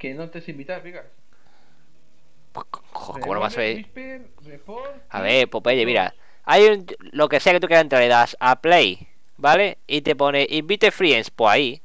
Que no te has invitado, fíjate. Joder, ¿cómo no vas a ver? Whisper, report, A ver, Popeye, mira. Lo que sea que tú quieras entrar, le das a play, ¿vale? Y te pone invite friends, pues ahí.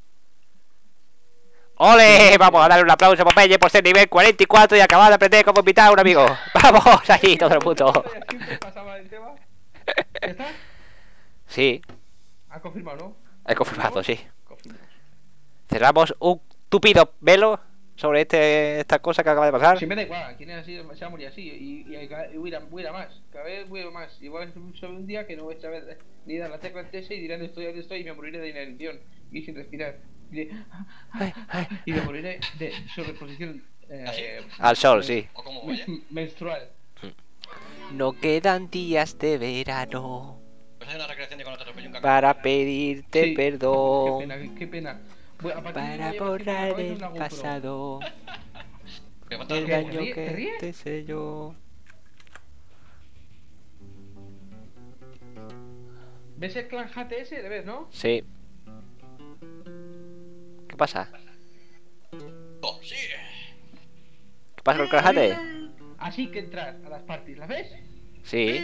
¡Ole! Vamos a darle un aplauso a Popeye por ser nivel 44 y acabar de aprender cómo invitar a un amigo. ¡Vamos! Ahí, todo el mundo. Siempre pasaba el tema. ¿Ya está? Sí, Ha confirmado, ¿no? he confirmado, sí. Confirmamos. Cerramos un tupido velo sobre esta cosa que acaba de pasar. Si me da igual, quien es así se va a morir así y voy a ir a más, cada vez voy a ir más. Igual sobre un día que no voy a saber ni dar la tecla TS y dirán estoy, y me moriré de inanición y sin respirar. Y me moriré de sobreposición Al sol, sí. ¿O cómo voy, menstrual. No quedan días de verano Pues hay una recreación de cuando te atropelló un camión. para pedirte Sí, perdón, Qué pena, qué pena. Bueno, a partir de para hoy, borrar a ver si el una GoPro. pasado, Me falta el el daño ¿Te que ríes? te sé yo. ¿Ves el clan HTS? ¿Le ves, no? Sí. ¿Qué pasa? Oh, sí. ¿Qué pasa con el crajate? Así que entrar a las parties, ¿la ves? Sí.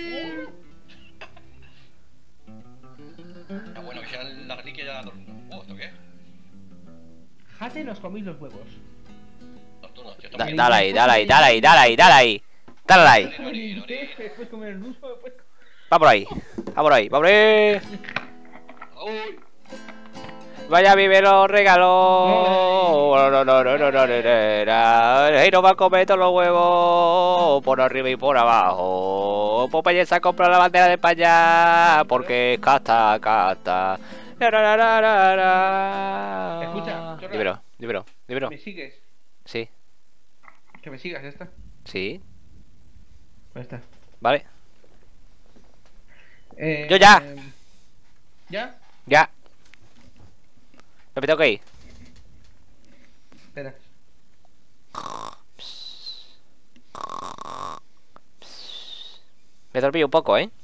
Ah, bueno, que sea la reliquia ya la ¿esto qué? Jate nos coméis los huevos. Tortuno, tío, Dale ahí, dale ahí, dale ahí, dale ahí, dale ahí. Dale ahí. Después comer el ruso, después... Va por ahí. Va por ahí, va por ahí. Uy. Vaya vive los regalos. No, no, no, no, no, no, no. Y nos va a comer todos los huevos por arriba y por abajo. Popeye se ha comprado la bandera de España porque es casta, casta. Escucha, chorra. Dímelo, dímelo, dímelo. ¿Me sigues? Sí, Que me sigas, ya está. sí, Ya está. vale. Yo ya. ¿Ya? Ya. Me tengo que ir. Espera. Me dormí un poco, ¿eh?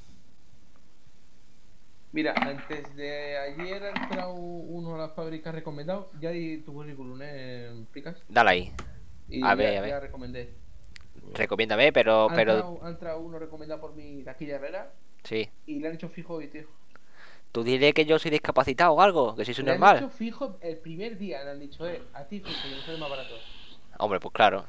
Mira, antes de ayer ha entrado uno a la fábrica recomendado. Ya di tu currículum, ¿Picas? Dale ahí. Y A ver, ya, a ver. ya recomendé. Recomiéndame, pero... Ha entrado uno recomendado por mi taquilla Herrera Sí. y le han hecho fijo hoy, tío. Tú diré que yo soy discapacitado o algo, que si soy Le han normal. hecho fijo el primer día, le han dicho, a ti fijo, que me sale más barato. Hombre, pues claro.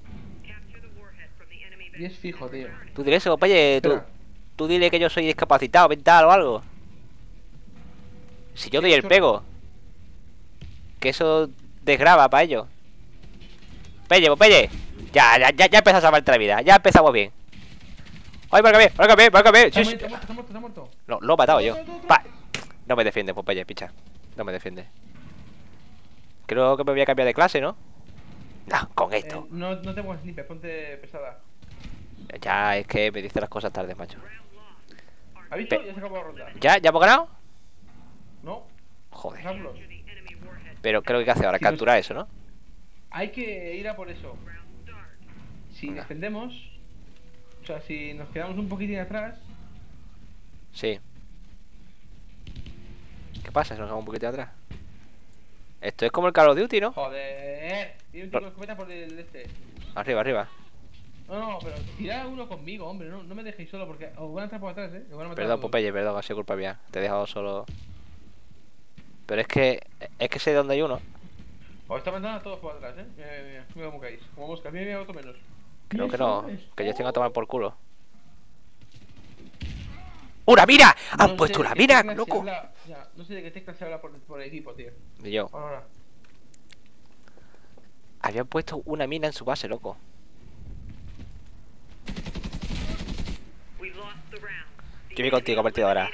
Y es fijo, tío. Tú diré eso, oye, Espera. tú dile que yo soy discapacitado mental o algo. Si yo doy el pego. Que eso desgrava para ellos. Pelle, Popeye. Ya empezamos a salvarte la vida. Ya empezamos bien. ¡Ay, márcame! ¡Márcame! ¡Márcame! Está Sí, sí. muerto, está muerto, está muerto. No, lo he matado yo. Otro. Pa. No me defiende, Popeye, picha. No me defiende. Creo que me voy a cambiar de clase, ¿no? No, con esto. No te pongas sniper, ponte pesada. Ya, es que me dice las cosas tarde, macho. ¿Has visto? Ya se acabó la ronda. ¿Ya hemos ganado? ¿No? Joder. Vámonos. Pero creo que hay que hacer ahora, Si nos- capturar eso, ¿no? Hay que ir a por eso. Si Venga. defendemos, o sea, si nos quedamos un poquitín atrás, Sí. ¿Qué pasa si nos vamos un poquito atrás? Esto es como el Call of Duty, ¿no? joder, tiene un tío con escopeta por el este. Arriba, arriba. No, pero tirad uno conmigo, hombre, no me dejéis solo porque os van a entrar por atrás, os van a matar a Perdón, todos. Popeye, perdón, ha sido culpa mía. Te he dejado solo. Pero es que sé dónde hay uno. Os está matando a todos por atrás, mira cómo caéis, como moscas, mira otro menos. Creo que no, que yo tengo a tomar por culo. ¡Una mira! ¡Han No puesto sé una de qué mira, tecla se loco! habla- ya, no sé de qué tecla se habla por el equipo, tío. Y yo, Ahora. habían puesto una mina en su base, loco. Yo voy contigo, partido ahora.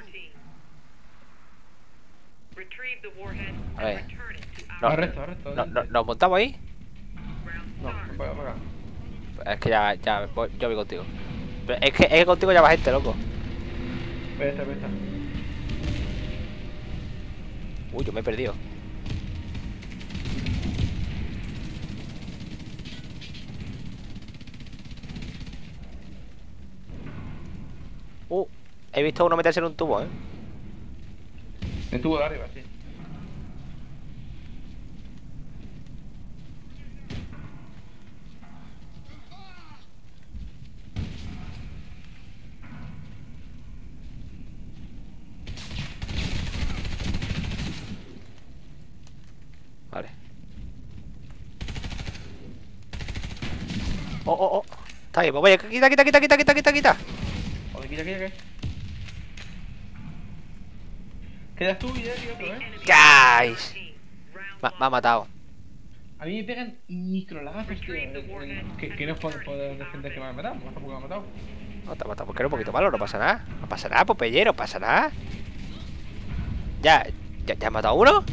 A ver. Arresto. ¿Nos montamos ahí? No, para. Es que ya yo voy contigo. Pero es que contigo ya va gente, loco. Vete. Uy, yo me he perdido. He visto a uno meterse en un tubo, ¿eh? El tubo de arriba, sí. Vale. Oh. Está ahí, pues vaya, quita. Joder, quita, ¿qué? Quedas tú y ya, tío, otro, ¡Guys! Me ha matado. A mí me pegan microlagazos, tío. Que no es por defender que me han matado, tampoco me han matado. No te ha matado porque era un poquito malo, no pasa nada. No pasa nada, Popeye, no pasa nada. ¿Ya has matado a uno?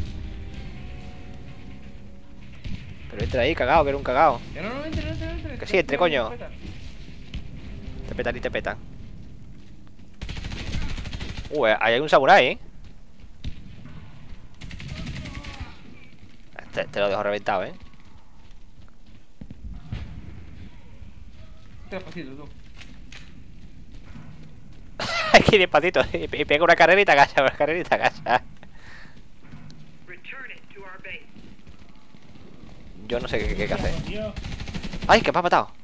Pero entra ahí, cagado, que era un cagado. Ya no, entre. Que sí, entre, coño. Te petan y te petan. Ahí hay un samurái, ¿eh? Te lo dejo reventado, ¿eh? Qué despacito, tú. Aquí despacito, y pega una carrera y te agacha, Yo no sé qué hacer. ¡Ay, que me ha matado!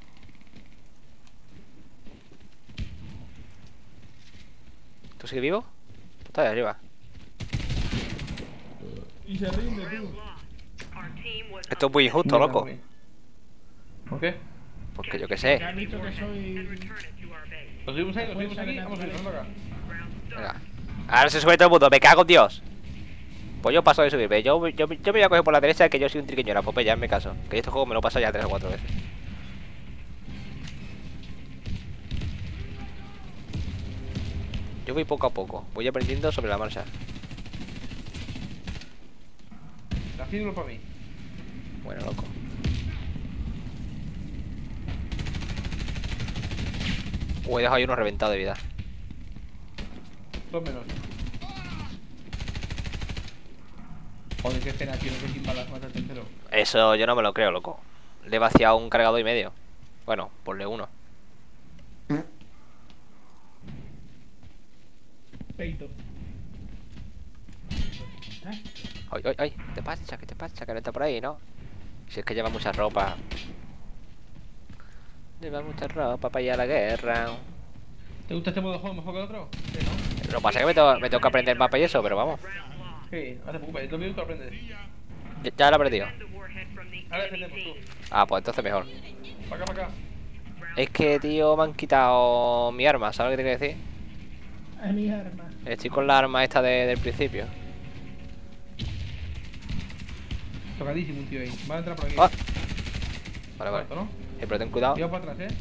¿Tú sigues vivo? Tú estás ahí arriba. Y se rinde, tú. Esto es muy injusto, loco. ¿Por qué? Porque yo qué sé. Me han dicho que soy... Los subimos aquí, vamos a ir, acá. Venga. Ahora se sube todo el mundo, me cago en Dios. Pues yo paso de subirme. Yo me voy a coger por la derecha, que yo soy un triqueñora. Pues ya, en mi caso. Que este juego me lo paso ya 3 o 4 veces. Yo voy poco a poco. Voy aprendiendo sobre la marcha. La fídula para mí. Bueno, loco. He dejado ahí uno reventado de vida. 2 menos. Joder, qué escena, tío, que sin balas mata al tercero. Eso yo no me lo creo, loco. Le he vaciado un cargador y medio. Bueno, ponle uno. Peito. Ay, ¿qué te pasa? Que no está por ahí, ¿no? Si es que lleva mucha ropa. Lleva mucha ropa para ir a la guerra. ¿Te gusta este modo de juego mejor que el otro? Sí, ¿no? Lo que pasa es que me tengo que aprender el mapa y eso, pero vamos. Sí, no te preocupes, en 2 minutos aprendes. Ya lo he aprendido. Ahora defendemos tú. Ah, pues entonces mejor. Para acá. Es que, tío, me han quitado mi arma, ¿sabes lo que te quiero decir? Es mi arma. Estoy con la arma esta del principio. Tocadísimo un tío ahí. Va a entrar por aquí. Ah. Vale. Muerto, ¿no? Pero ten cuidado. Tío para atrás,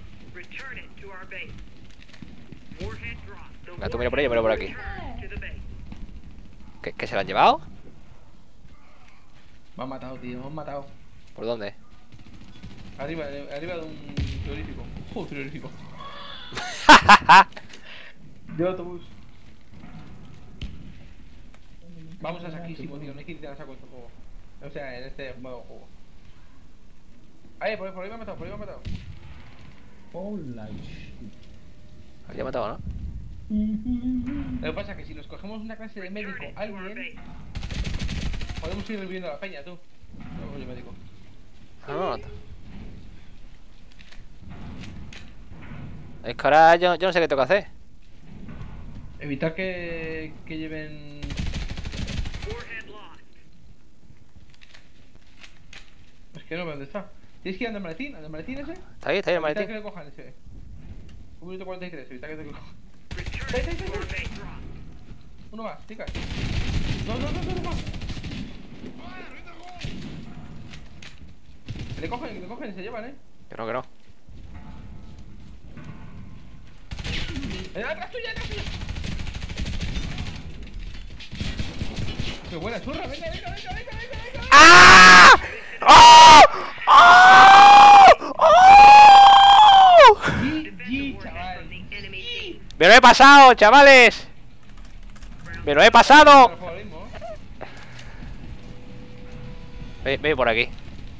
Venga, tú mira por ahí, yo miro por aquí. ¿Qué se lo han llevado? Me han matado, tío, me han matado. ¿Por dónde? Arriba de un frigorífico. Frigorífico. De autobús. Vamos a saquísimo, tío. No hay que ir a saco en este juego. O sea, en este modo de juego. Ahí, por ahí me ha matado, Hola, shit. Había matado, ¿no? Lo que pasa es que si nos cogemos una clase de médico alguien, podemos ir reviviendo a la peña, tú. No, yo médico. No. Es que ahora yo no sé qué tengo que hacer. Evitar que lleven... Es que no veo dónde está. Tienes que ir al maletín ese. Está ahí el Evitar maletín. que le cojan ese. 1 minuto 43, evitar que te cojan. Uno más, chicas. No más. Que le cogen y se llevan, Que no. ¡Atrás tuya! ¡Qué buena churra! ¡Venga! ¡Ah! ¡Oh! ¡Oh! ¡Oh! GG, chaval. ¡Me lo he pasado, chavales! ¡Me lo he pasado! Ve por aquí.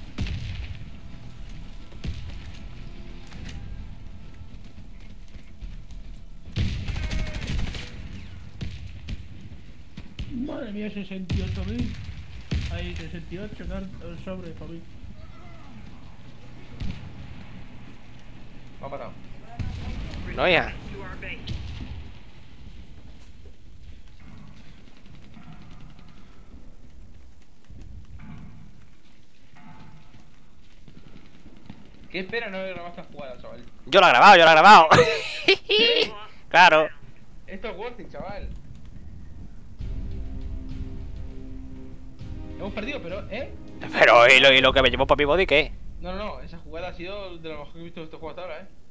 Madre mía, 68.000. Hay 68 sobre para mí. Me ha matado. No, ya. Qué espera no haber grabado esta jugada, chaval. Yo la he grabado, yo la he grabado. ¿Sí? Claro. Esto es worth it, chaval. Hemos perdido, pero, Pero, ¿y lo que me llevó para mi body qué? No, esa jugada ha sido de lo mejor que he visto de este juego hasta ahora,